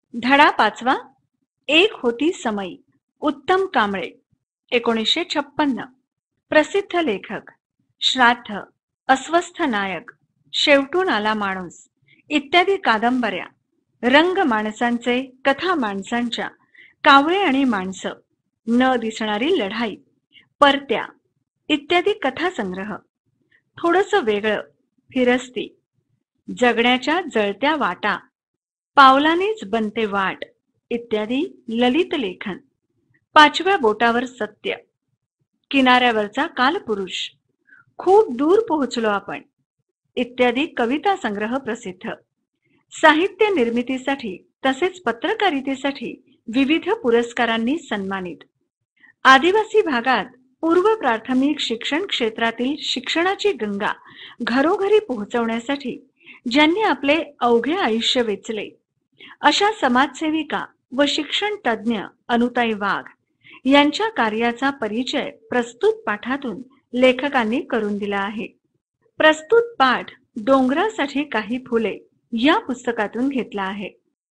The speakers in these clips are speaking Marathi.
धडा 5वा. एक होती समई. उत्तम कांबळे. 1956. प्रसिद्ध लेखक. श्राद्ध, अस्वस्थ नायक, शेवटून आला माणूस इत्यादी कादंबऱ्या, रंग माणसांचे, कथा माणसांच्या, कावळे आणि माणसं, न दिसणारी लढाई, परत्या इत्यादी कथासंग्रह, थोडंसं वेगळं, फिरस्ती, जगण्याच्या जळत्या वाटा, पावलानेच बनते वाट इत्यादी ललित लेखन, 5व्या बोटावर सत्य, किनाऱ्यावरचा कालपुरुष, खूप दूर पोहोचलो आपण इत्यादी कविता संग्रह प्रसिद्ध. साहित्य निर्मितीसाठी तसेच पत्रकारितेसाठी विविध पुरस्कारांनी सन्मानित. आदिवासी भागात पूर्व प्राथमिक शिक्षण क्षेत्रातील शिक्षणाची गंगा घरोघरी पोहोचवण्यासाठी ज्यांनी आपले अवघे आयुष्य वेचले अशा समाजसेविका व शिक्षण तज्ज्ञ अनुताई वाघ यांच्या कार्याचा परिचय प्रस्तुत पाठातून लेखकांनी करून दिला आहे. प्रस्तुत पाठ डोंगरासाठी काही फुले या पुस्तकातून घेतला आहे.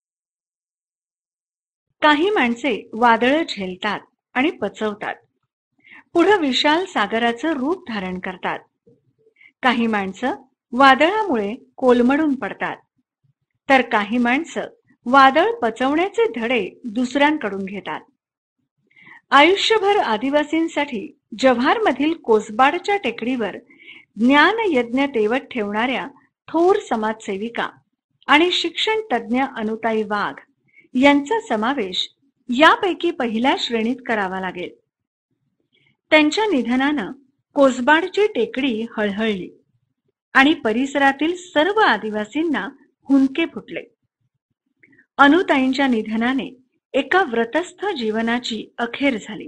काही माणसे वादळ झेलतात आणि पचवतात, पुढे विशाल सागराचं रूप धारण करतात. काही माणसं वादळामुळे कोलमडून पडतात, तर काही माणसं वादळ पचवण्याचे धडे दुसऱ्यांकडून घेतात. आयुष्यभर आदिवासींसाठी जव्हारमधील कोसबाडच्या टेकडीवर ज्ञान यज्ञ तेवत ठेवणाऱ्या थोर समाजसेविका आणि शिक्षण तज्ज्ञ अनुताई वाघ यांचा समावेश यापैकी पहिल्या श्रेणीत करावा लागेल. त्यांच्या निधनानं कोसबाडची टेकडी हळहळली आणि परिसरातील सर्व आदिवासींना हुंदके फुटले. अनुताईंच्या निधनाने एका व्रतस्थ जीवनाची अखेर झाली.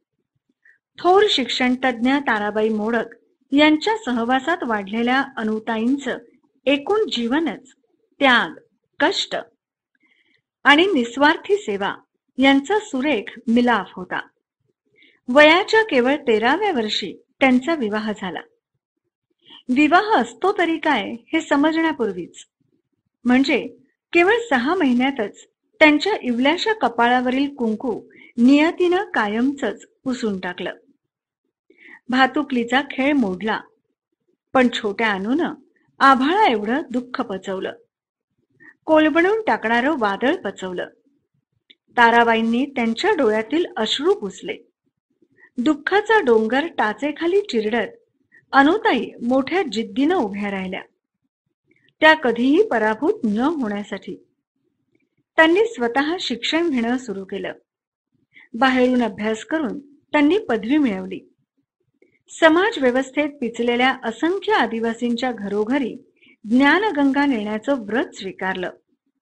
थोर शिक्षण तज्ज्ञ ताराबाई मोडक यांच्या सहवासात वाढलेल्या अनुताईंचं एकूण जीवनच त्याग, कष्ट आणि निस्वार्थी सेवा यांचा सुरेख मिलाफ होता. वयाच्या केवळ 13व्या वर्षी त्यांचा विवाह झाला. विवाह असतो तरी काय हे समजण्यापूर्वीच, म्हणजे केवळ 6 महिन्यातच त्यांच्या इवल्याशा कपाळावरील कुंकू नियतीनं कायमचंच पुसून टाकलं. भातुकलीचा खेळ मोडला, पण छोट्या अनूनं आभाळा एवढं दुःख पचवलं. कोलबडून टाकणारं वादळ पचवलं. ताराबाईंनी त्यांच्या डोळ्यातील अश्रू पुसले. दुःखाचा डोंगर टाचेखाली चिरडत अनुताई मोठ्या जिद्दीनं उभ्या राहिल्या. त्या कधीही पराभूत न होण्यासाठी त्यांनी स्वतः शिक्षण घेणं सुरू केलं. बाहेरून अभ्यास करून त्यांनी पदवी मिळवली. समाज व्यवस्थेत पिचलेल्या असंख्य आदिवासींच्या घरोघरी ज्ञानगंगा नेण्याचं व्रत स्वीकारलं.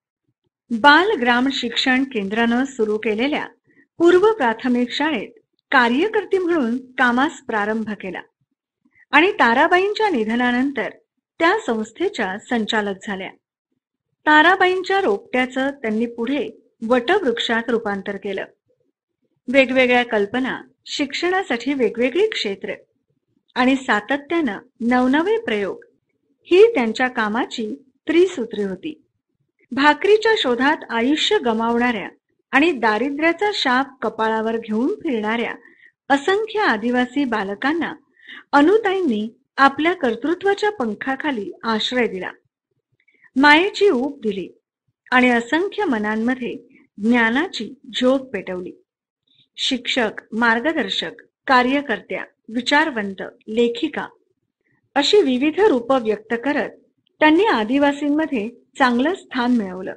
बाल ग्राम शिक्षण केंद्रानं सुरू केलेल्या पूर्व प्राथमिक शाळेत कार्यकर्ती म्हणून कामास प्रारंभ केला आणि ताराबाईंच्या निधनानंतर त्या संस्थेच्या संचालक झाल्या. ताराबाईंच्या रोपट्याचं त्यांनी पुढे वटवृक्षात रूपांतर केलं. वेगवेगळ्या कल्पना, शिक्षणासाठी वेगवेगळी क्षेत्र आणि सातत्यानं नवनवे प्रयोग ही त्यांच्या कामाची त्रिसूत्री होती. भाकरीच्या शोधात आयुष्य गमावणाऱ्या आणि दारिद्र्याचा शाप कपाळावर घेऊन फिरणाऱ्या असंख्य आदिवासी बालकांना अनुताईंनी आपल्या कर्तृत्वाच्या पंखाखाली आश्रय दिला, मायेची ऊब दिली आणि असंख्य मनांमध्ये ज्ञानाची ज्योत पेटवली. शिक्षक, मार्गदर्शक, कार्यकर्त्या, विचारवंत, लेखिका अशी विविध रूप व्यक्त करत त्यांनी आदिवासींमध्ये चांगलं स्थान मिळवलं.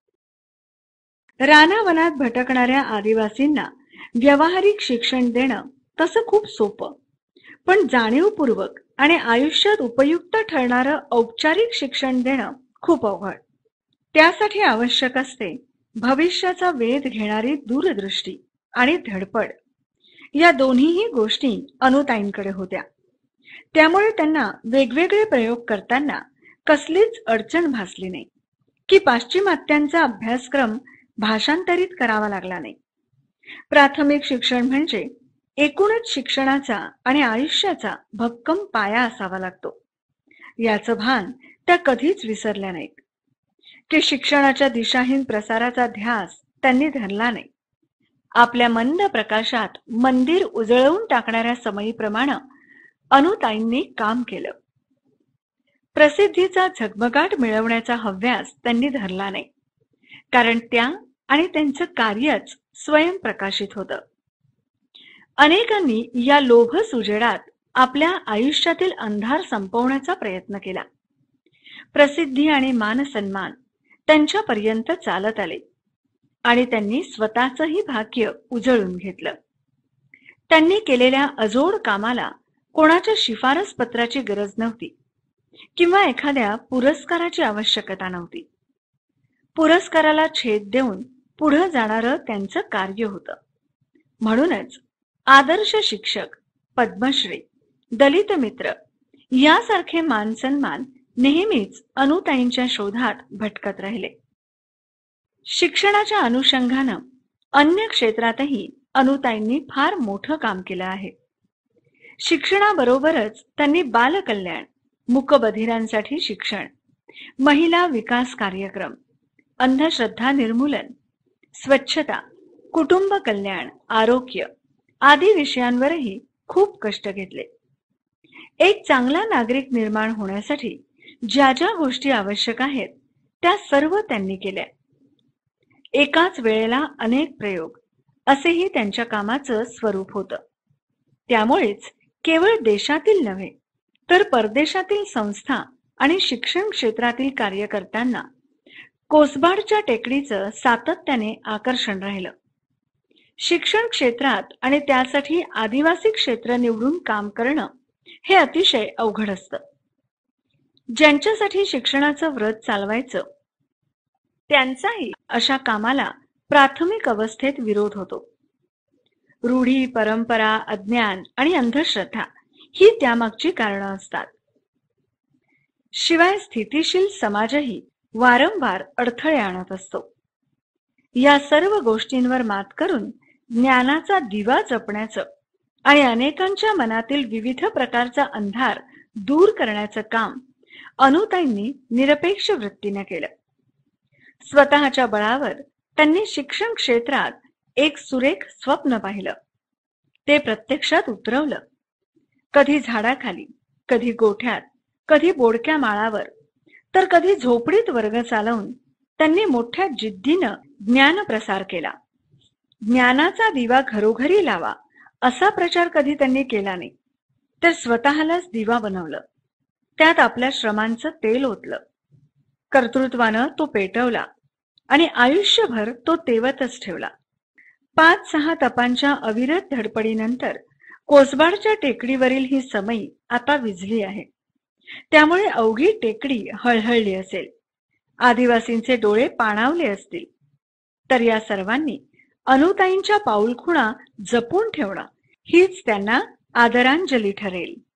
रानावनात भटकणाऱ्या आदिवासींना व्यावहारिक शिक्षण देणं तसं खूप सोपं, पण जाणीवपूर्वक आणि आयुष्यात उपयुक्त ठरणारं औपचारिक शिक्षण देणं खूप अवघड. त्यासाठी आवश्यक असते भविष्याचा वेध घेणारी दूरदृष्टी आणि धडपड. या दोन्हीही गोष्टी अनुताईंकडे होत्या. त्यामुळे त्यांना वेगवेगळे प्रयोग करताना कसलीच अडचण भासली नाही की पाश्चिमात्यांचा अभ्यासक्रम भाषांतरित करावा लागला नाही. प्राथमिक शिक्षण म्हणजे एकूणच शिक्षणाचा आणि आयुष्याचा भक्कम पाया असावा लागतो, याचं भान त्या कधीच विसरल्या नाहीत. की शिक्षणाच्या दिशाहीन प्रसाराचा ध्यास त्यांनी धरला नाही. आपल्या मंद प्रकाशात मंदिर उजळवून टाकणाऱ्या समयीप्रमाणे अनुताईंनी काम केलं. प्रसिद्धीचा झगमगाट मिळवण्याचा हव्यास त्यांनी धरला नाही, कारण त्या आणि त्यांचं कार्यच स्वयंप्रकाशित होतं. अनेकांनी या लोभ सुजेडात आपल्या आयुष्यातील अंधार संपवण्याचा प्रयत्न केला. प्रसिद्धी आणि मान सन्मान त्यांच्यापर्यंत चालत आले आणि त्यांनी स्वतःचंही भाग्य उजळून घेतलं. त्यांनी केलेल्या अजोड कामाला कोणाच्या शिफारस पत्राची गरज नव्हती किंवा एखाद्या पुरस्काराची आवश्यकता नव्हती. पुरस्काराला छेद देऊन पुढे जाणारं त्यांचं कार्य होतं. म्हणूनच आदर्श शिक्षक, पद्मश्री, दलित मित्र यासारखे मान सन्मान नेहमीच अनुताईंच्या शोधात भटकत राहिले. शिक्षणाच्या अनुषंगानं अन्य क्षेत्रातही अनुताईंनी फार मोठं काम केलं आहे. शिक्षणाबरोबरच त्यांनी बालकल्याण, मूकबधिरांसाठी शिक्षण, महिला विकास कार्यक्रम, अंधश्रद्धा निर्मूलन, स्वच्छता, कुटुंब कल्याण, आरोग्य आदी विषयांवरही खूप कष्ट घेतले. एक चांगला नागरिक निर्माण होण्यासाठी ज्या ज्या गोष्टी आवश्यक आहेत त्या सर्व त्यांनी केल्या. एकाच वेळेला अनेक प्रयोग असेही त्यांच्या कामाचं स्वरूप होतं. त्यामुळेच केवळ देशातील नव्हे तर परदेशातील संस्था आणि शिक्षण क्षेत्रातील कार्यकर्त्यांना कोसबाडच्या टेकडीचं सातत्याने आकर्षण राहिलं. शिक्षण क्षेत्रात आणि त्यासाठी आदिवासी क्षेत्र निवडून काम करणं हे अतिशय अवघड असतं. ज्यांच्यासाठी शिक्षणाचं व्रत चालवायचं त्यांचाही अशा कामाला प्राथमिक अवस्थेत विरोध होतो. रूढी, परंपरा, अज्ञान आणि अंधश्रद्धा ही त्यामागची कारणं असतात. शिवाय स्थितिशील समाजही वारंवार अडथळे आणत असतो. या सर्व गोष्टींवर मात करून ज्ञानाचा दिवा जपण्याचं आणि अनेकांच्या मनातील विविध प्रकारचा अंधार दूर करण्याचं काम अनुताईंनी निरपेक्ष वृत्तीने केलं. स्वतःच्या बळावर त्यांनी शिक्षण क्षेत्रात एक सुरेख स्वप्न पाहिलं. ते प्रत्यक्षात उतरवलं. कधी झाडाखाली, कधी गोठ्यात, कधी बोडक्या माळावर, तर कधी झोपडीत वर्ग चालवून त्यांनी मोठ्या जिद्दीनं ज्ञान प्रसार केला. ज्ञानाचा दिवा घरोघरी लावा असा प्रचार कधी त्यांनी केला नाही, तर स्वतःलाच दिवा बनवलं. त्यात आपल्या श्रमांचं तेल ओतलं. कर्तृत्वानं तो पेटवला आणि आयुष्यभर तो तेवतच ठेवला. 5-6 तपांच्या अविरत धडपडीनंतर कोसबाडच्या टेकडीवरील ही समई आता विझली आहे. त्यामुळे अवघी टेकडी हळहळली असेल, आदिवासींचे डोळे पाणावले असतील. तर या सर्वांनी अनुताईंच्या पाऊलखुणा जपून ठेवणं हीच त्यांना आदरांजली ठरेल.